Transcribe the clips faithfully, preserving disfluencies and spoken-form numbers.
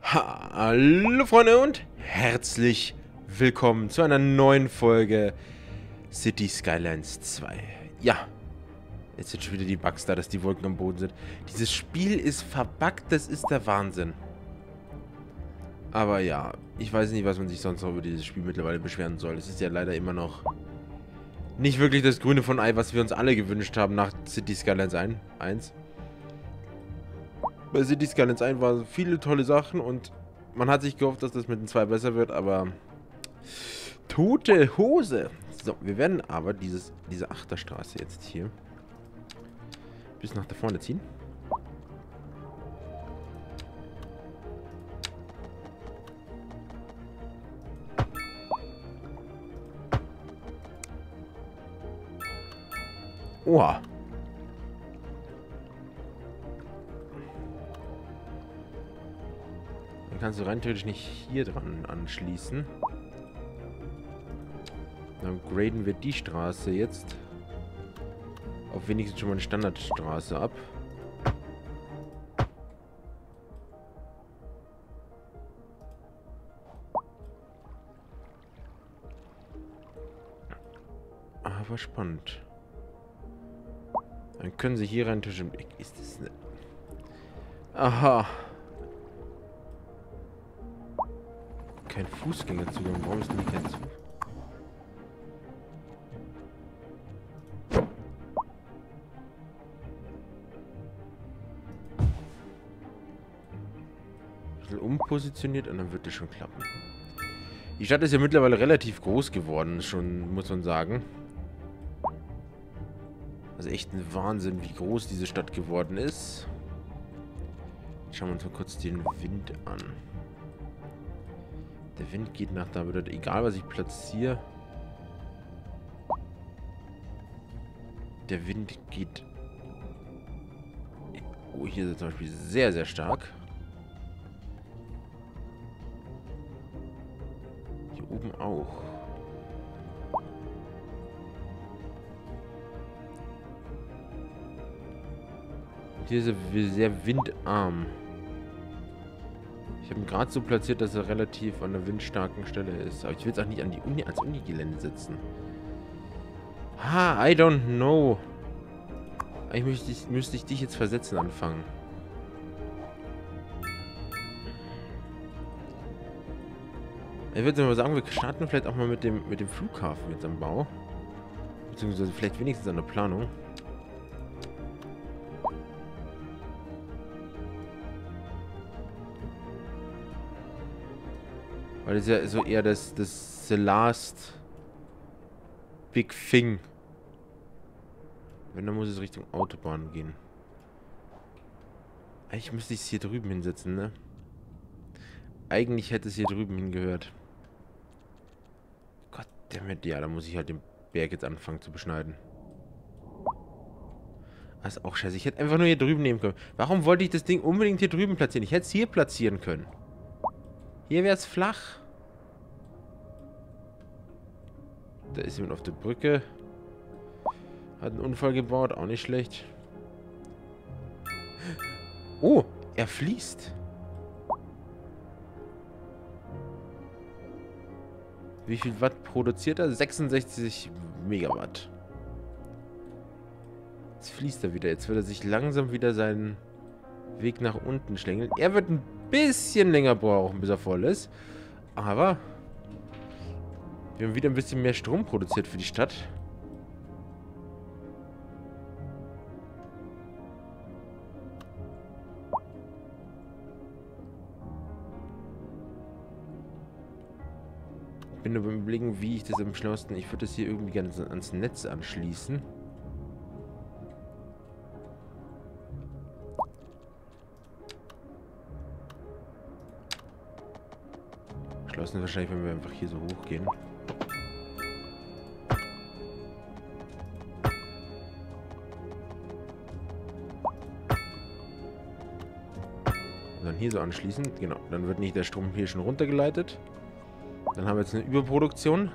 Hallo Freunde und herzlich willkommen zu einer neuen Folge City Skylines zwei. Ja, jetzt sind schon wieder die Bugs da, dass die Wolken am Boden sind. Dieses Spiel ist verbuggt, das ist der Wahnsinn. Aber ja, ich weiß nicht, was man sich sonst noch über dieses Spiel mittlerweile beschweren soll. Es ist ja leider immer noch nicht wirklich das Grüne von Ei, was wir uns alle gewünscht haben nach City Skylines eins. Bei City Skylines eins waren viele tolle Sachen und man hat sich gehofft, dass das mit den zwei besser wird, aber tote Hose. So, wir werden aber dieses, diese Achterstraße jetzt hier bis nach da vorne ziehen. Oha. Dann kannst du rein theoretisch nicht hier dran anschließen. Dann graden wir die Straße jetzt auf wenigstens schon mal eine Standardstraße ab. Aber spannend. Dann können sie hier rein theoretisch... Ist das eine... Aha. Kein Fußgängerzugang. Warum ist denn kein Zugang? Ein bisschen umpositioniert und dann wird das schon klappen. Die Stadt ist ja mittlerweile relativ groß geworden, schon, muss man sagen. Also echt ein Wahnsinn, wie groß diese Stadt geworden ist. Schauen wir uns mal kurz den Wind an. Der Wind geht nach da, bedeutet, egal was ich platziere. Der Wind geht... Oh, hier ist er zum Beispiel sehr, sehr stark. Hier oben auch. Hier ist er sehr windarm. Ich habe ihn gerade so platziert, dass er relativ an der windstarken Stelle ist. Aber ich will es auch nicht an die Uni, als Unigelände setzen. Ha, I don't know. Eigentlich müsste ich, müsste ich dich jetzt versetzen anfangen. Ich würde mal sagen, wir starten vielleicht auch mal mit dem, mit dem Flughafen jetzt am Bau. Beziehungsweise vielleicht wenigstens an der Planung. Weil das ist ja so eher das, das the last big thing. Wenn, dann muss es Richtung Autobahn gehen. Eigentlich müsste ich es hier drüben hinsetzen, ne? Eigentlich hätte es hier drüben hingehört. Gott, der mit, ja, da muss ich halt den Berg jetzt anfangen zu beschneiden. Das ist auch scheiße. Ich hätte einfach nur hier drüben nehmen können. Warum wollte ich das Ding unbedingt hier drüben platzieren? Ich hätte es hier platzieren können. Hier wäre es flach. Da ist jemand auf der Brücke. Hat einen Unfall gebaut, auch nicht schlecht. Oh, er fließt. Wie viel Watt produziert er? sechsundsechzig Megawatt. Jetzt fließt er wieder. Jetzt wird er sich langsam wieder seinen Weg nach unten schlängeln. Er wird ein bisschen länger brauchen, bis er voll ist. Aber wir haben wieder ein bisschen mehr Strom produziert für die Stadt. Ich bin nur beim Überlegen, wie ich das am schlauesten... Ich würde das hier irgendwie gerne ans Netz anschließen. Geschlossen wahrscheinlich, wenn wir einfach hier so hoch gehen. Und dann hier so anschließen. Genau, dann wird nicht der Strom hier schon runtergeleitet. Dann haben wir jetzt eine Überproduktion.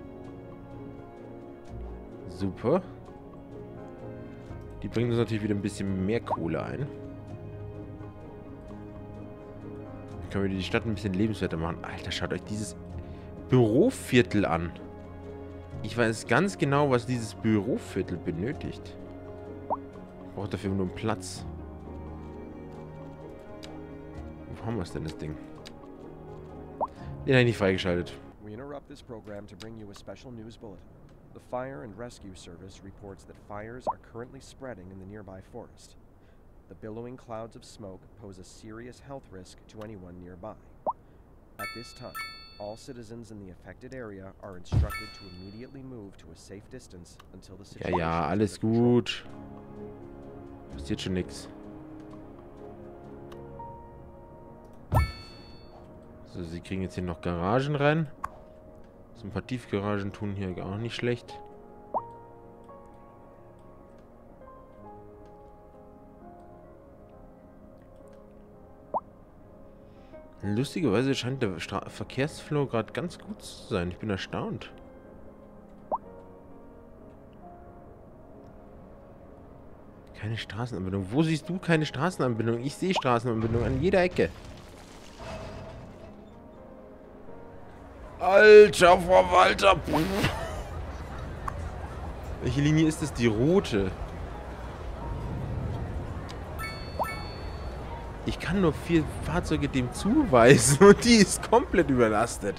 Super. Die bringen uns natürlich wieder ein bisschen mehr Kohle ein. können wir die Stadt ein bisschen lebenswerter machen. Alter, schaut euch dieses Büroviertel an. Ich weiß ganz genau, was dieses Büroviertel benötigt. Braucht dafür nur einen Platz. Wo haben wir es denn, das Ding? Den habe ich nicht freigeschaltet. We interrupt this program to bring you a special news bulletin. The Fire and Rescue Service reports that fires are currently spreading in the nearby forest. The billowing clouds of smoke pose a serious health risk to anyone nearby. At this time, all citizens in the affected area are instructed to immediately move to a safe distance until the Ja, situation ja, is alles under control. gut. Passiert schon nichts. So, sie kriegen jetzt hier noch Garagen rein. So ein paar Tiefgaragen tun hier auch nicht schlecht. Lustigerweise scheint der Stra- Verkehrsflow gerade ganz gut zu sein. Ich bin erstaunt. Keine Straßenanbindung. Wo siehst du keine Straßenanbindung? Ich sehe Straßenanbindung an jeder Ecke. Alter Verwalter! Welche Linie ist das? Die rote. Ich kann nur vier Fahrzeuge dem zuweisen und die ist komplett überlastet.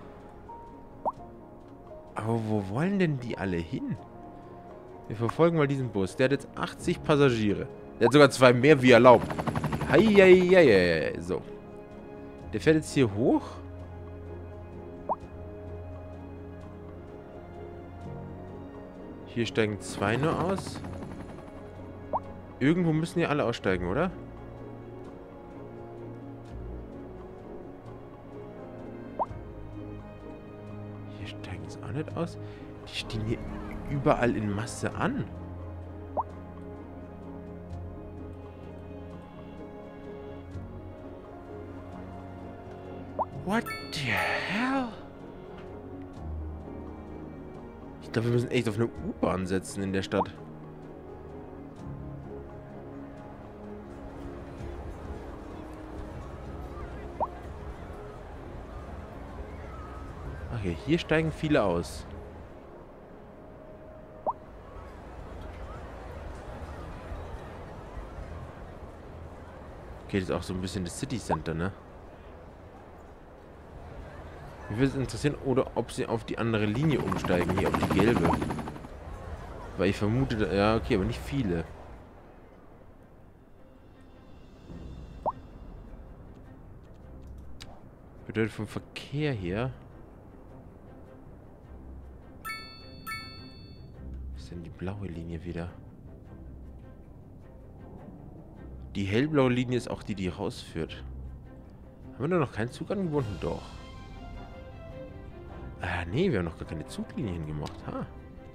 Aber wo wollen denn die alle hin? Wir verfolgen mal diesen Bus. Der hat jetzt achtzig Passagiere. Der hat sogar zwei mehr wie erlaubt. Heieieiei. So. Der fährt jetzt hier hoch. Hier steigen zwei nur aus. Irgendwo müssen ja alle aussteigen, oder? Hier steigen jetzt auch nicht aus. Die stehen hier überall in Masse an. What the hell? Ich glaube, wir müssen echt auf eine U-Bahn setzen in der Stadt. Okay, hier steigen viele aus. Okay, das ist auch so ein bisschen das City Center, ne? Mich würde es interessieren, oder ob sie auf die andere Linie umsteigen, hier auf die gelbe. Weil ich vermute, da, ja, okay, aber nicht viele. Bedeutet vom Verkehr her. Was ist denn die blaue Linie wieder? Die hellblaue Linie ist auch die, die rausführt. Haben wir da noch keinen Zug angebunden? Doch. Ah, nee, wir haben noch gar keine Zuglinien gemacht. Ha.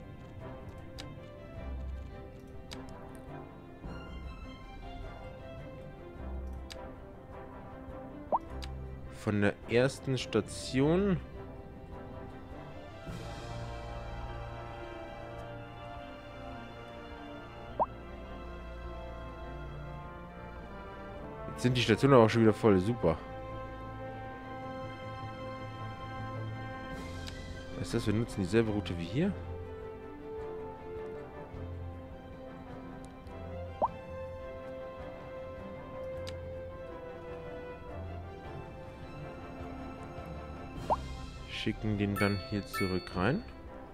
Von der ersten Station. Jetzt sind die Stationen aber auch schon wieder voll. Super. Was ist das? Wir nutzen dieselbe Route wie hier. Schicken den dann hier zurück rein.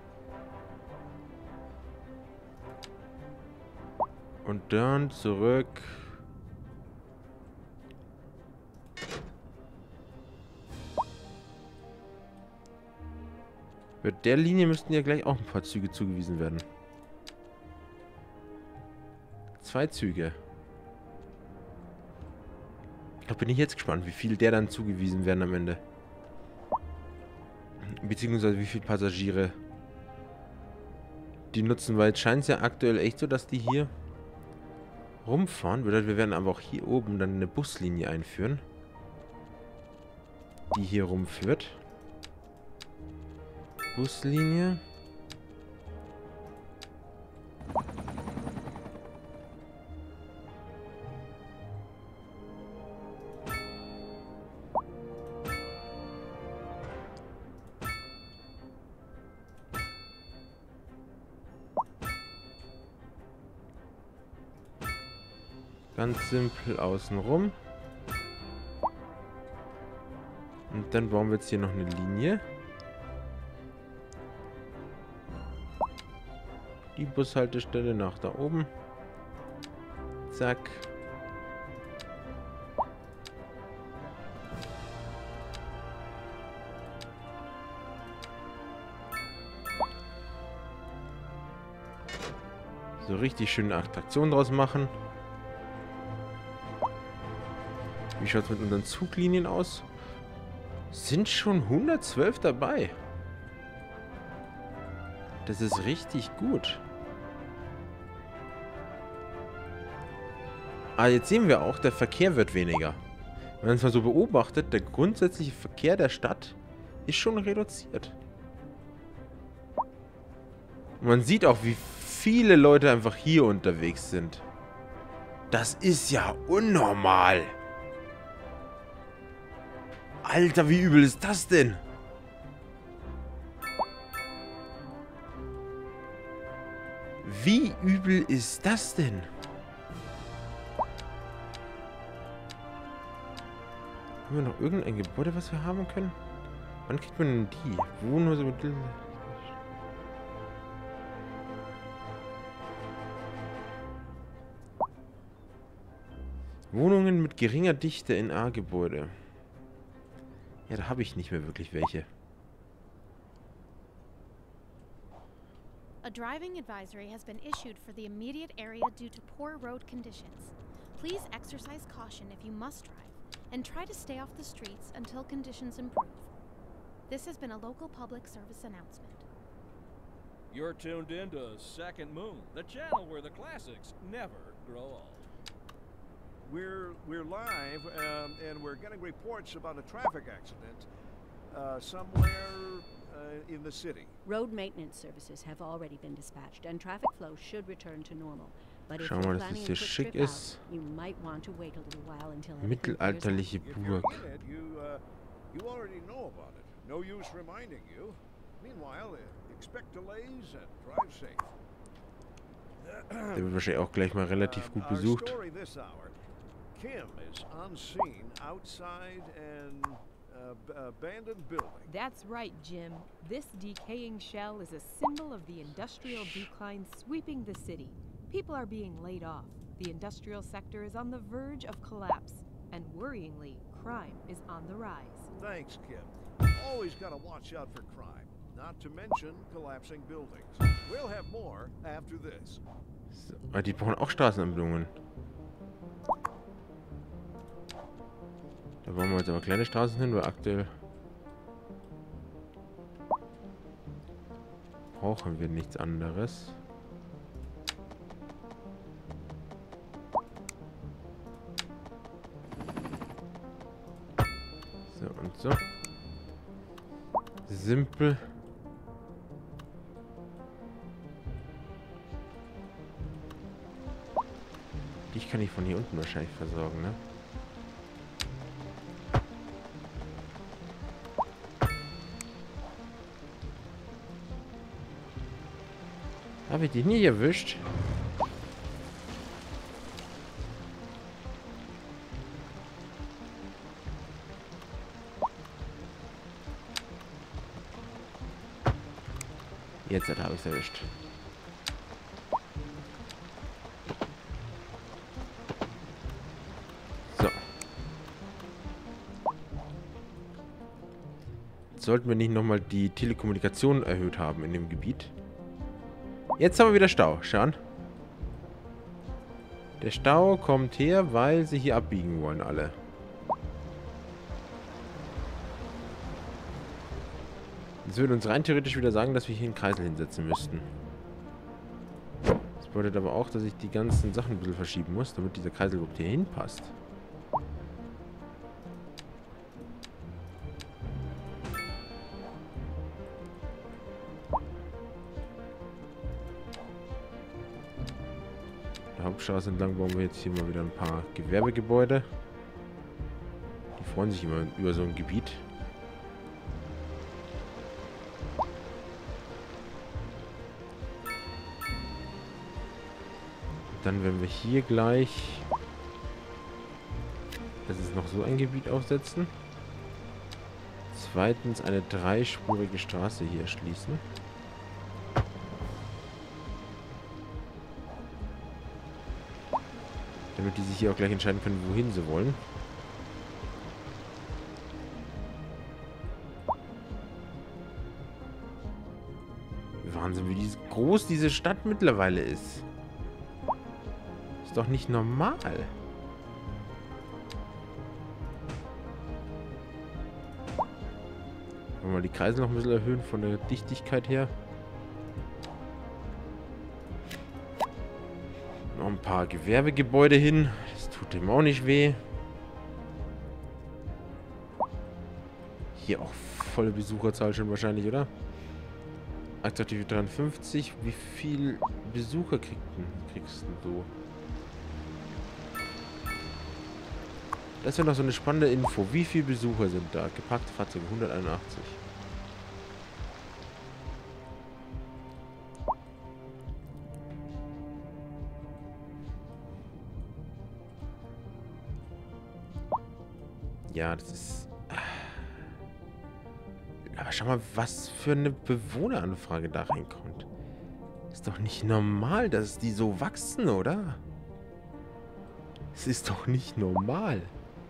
Und dann zurück. Bei der Linie müssten ja gleich auch ein paar Züge zugewiesen werden. Zwei Züge. Da bin ich jetzt gespannt, wie viel der dann zugewiesen werden am Ende. Beziehungsweise wie viele Passagiere die nutzen, weil es scheint ja aktuell echt so, dass die hier rumfahren. Bedeutet, wir werden aber auch hier oben dann eine Buslinie einführen, die hier rumführt. Buslinie. Ganz simpel außenrum. Und dann bauen wir jetzt hier noch eine Linie. Die Bushaltestelle nach da oben. Zack. So richtig schöne Attraktion draus machen. Wie schaut es mit unseren Zuglinien aus? Sind schon hundertzwölf dabei. Das ist richtig gut. Ah, jetzt sehen wir auch, der Verkehr wird weniger. Wenn man es mal so beobachtet, der grundsätzliche Verkehr der Stadt ist schon reduziert. Und man sieht auch, wie viele Leute einfach hier unterwegs sind. Das ist ja unnormal. Alter, wie übel ist das denn? Wie übel ist das denn? Haben wir noch irgendein Gebäude, was wir haben können? Wann kriegt man denn die? Wohnhäuser mit... Wohnungen mit geringer Dichte in A-Gebäude. Ja, da habe ich nicht mehr wirklich welche. A driving advisory has been issued for the immediate area due to poor road conditions. Please exercise caution if you must drive, and try to stay off the streets until conditions improve. This has been a local public service announcement. You're tuned in to Second Moon, the channel where the classics never grow old. We're we're live, um, and we're getting reports about a traffic accident uh, somewhere uh, in the city. Road maintenance services have already been dispatched, and traffic flow should return to normal. But if Schauen you're wir mal, dass planning es a hier quick schick trip out, ist. you might want to wait a little while until everything clears up. Mittelalterliche If you're Burg. in it, you uh, you already know about it. No use reminding you. Meanwhile, uh, expect delays and drive safe. Der wird wahrscheinlich auch gleich mal relativ gut Our besucht. story this hour. Kim is on scene outside an uh, b- abandoned building. That's right, Jim. This decaying shell is a symbol of the industrial decline sweeping the city. People are being laid off. The industrial sector is on the verge of collapse. And worryingly, crime is on the rise. Thanks, Kim. Always gotta watch out for crime. Not to mention collapsing buildings. We'll have more after this. So, aber die brauchen auch Straßenanbindungen. Da wollen wir jetzt aber kleine Straßen hin, weil aktuell brauchen wir nichts anderes. So und so. Simpel. Dich kann ich von hier unten wahrscheinlich versorgen, ne? Habe ich dich nie erwischt? Jetzt habe ich es erwischt. So. Sollten wir nicht nochmal die Telekommunikation erhöht haben in dem Gebiet? Jetzt haben wir wieder Stau. Schauen. Der Stau kommt her, weil sie hier abbiegen wollen alle. Das würde uns rein theoretisch wieder sagen, dass wir hier einen Kreisel hinsetzen müssten. Das bedeutet aber auch, dass ich die ganzen Sachen ein bisschen verschieben muss, damit dieser Kreisel überhaupt hier hinpasst. Der Hauptstraße entlang bauen wir jetzt hier mal wieder ein paar Gewerbegebäude. Die freuen sich immer über so ein Gebiet. Dann werden wir hier gleich Das ist noch so ein Gebiet aufsetzen. Zweitens eine dreispurige Straße hier erschließen. Damit die sich hier auch gleich entscheiden können, wohin sie wollen. Wahnsinn, wie dies groß diese Stadt mittlerweile ist. Ist doch nicht normal. Wollen wir die Kreise noch ein bisschen erhöhen von der Dichtigkeit her. Noch ein paar Gewerbegebäude hin. Das tut dem auch nicht weh. Hier auch volle Besucherzahl schon wahrscheinlich, oder? Attraktiv dreiundfünfzig. Wie viel Besucher kriegst, kriegst du? Das wäre noch so eine spannende Info. Wie viele Besucher sind da? Gepackte Fahrzeuge hunderteinundachtzig. Ja, das ist... Aber schau mal, was für eine Bewohneranfrage da reinkommt. Ist doch nicht normal, dass die so wachsen, oder? Es ist doch nicht normal.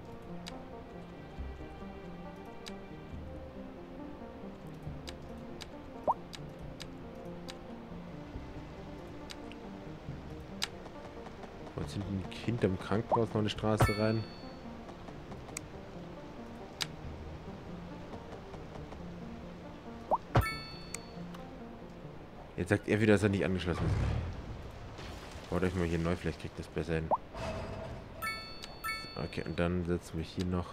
Jetzt hinten hinterm Krankenhaus noch eine Straße rein. Jetzt sagt er wieder, dass er nicht angeschlossen ist. Baut euch mal hier neu, vielleicht kriegt das besser hin. Okay, und dann setzen wir hier noch.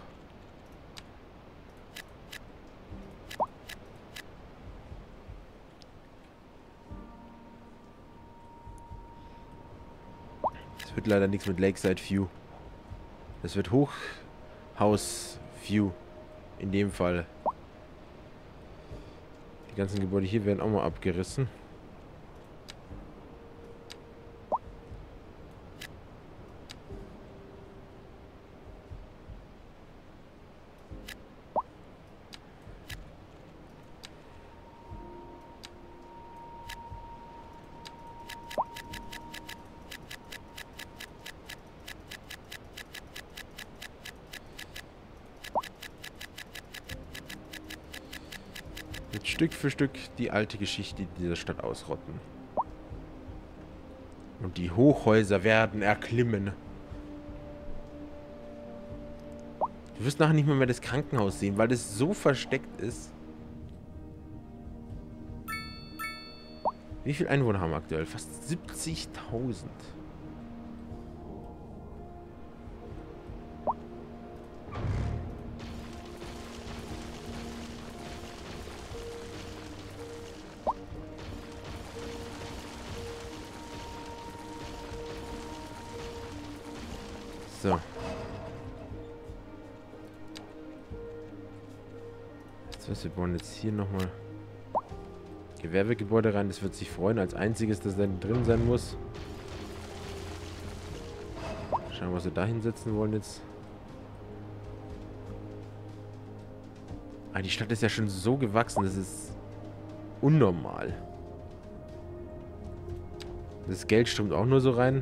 Das wird leider nichts mit Lakeside View. Das wird Hochhaus View. In dem Fall. Die ganzen Gebäude hier werden auch mal abgerissen. Jetzt Stück für Stück die alte Geschichte dieser Stadt ausrotten. Und die Hochhäuser werden erklimmen. Du wirst nachher nicht mehr, mehr das Krankenhaus sehen, weil das so versteckt ist. Wie viele Einwohner haben wir aktuell? Fast siebzigtausend. So. Jetzt was, wir bauen jetzt hier nochmal Gewerbegebäude rein. Das wird sich freuen. Als einziges, das dann drin sein muss. Schauen, was wir da hinsetzen wollen jetzt. Ah, die Stadt ist ja schon so gewachsen. Das ist unnormal. Das Geld strömt auch nur so rein.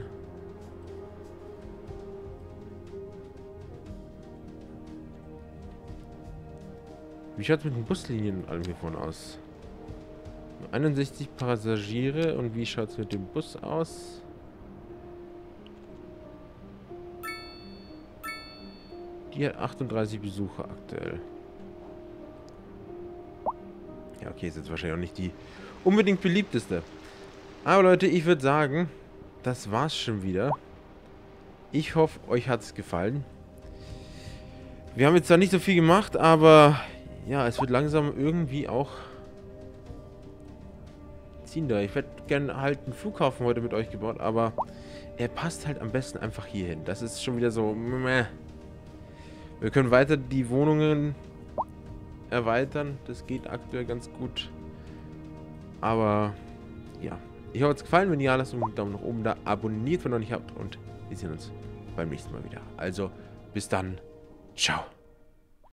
Wie schaut es mit den Buslinien und allem hier vorne aus? einundsechzig Passagiere. Und wie schaut es mit dem Bus aus? Die hat achtunddreißig Besucher aktuell. Ja, okay, ist jetzt wahrscheinlich auch nicht die unbedingt beliebteste. Aber Leute, ich würde sagen, das war's schon wieder. Ich hoffe, euch hat es gefallen. Wir haben jetzt zwar nicht so viel gemacht, aber ja, es wird langsam irgendwie auch ziehen da. Ich hätte gerne halt einen Flughafen heute mit euch gebaut, aber er passt halt am besten einfach hier hin. Das ist schon wieder so. Meh. Wir können weiter die Wohnungen erweitern. Das geht aktuell ganz gut. Aber ja, ich hoffe, es gefallen. Wenn ja, lasst einen Daumen nach oben da. Abonniert, wenn ihr noch nicht habt. Und wir sehen uns beim nächsten Mal wieder. Also, bis dann. Ciao.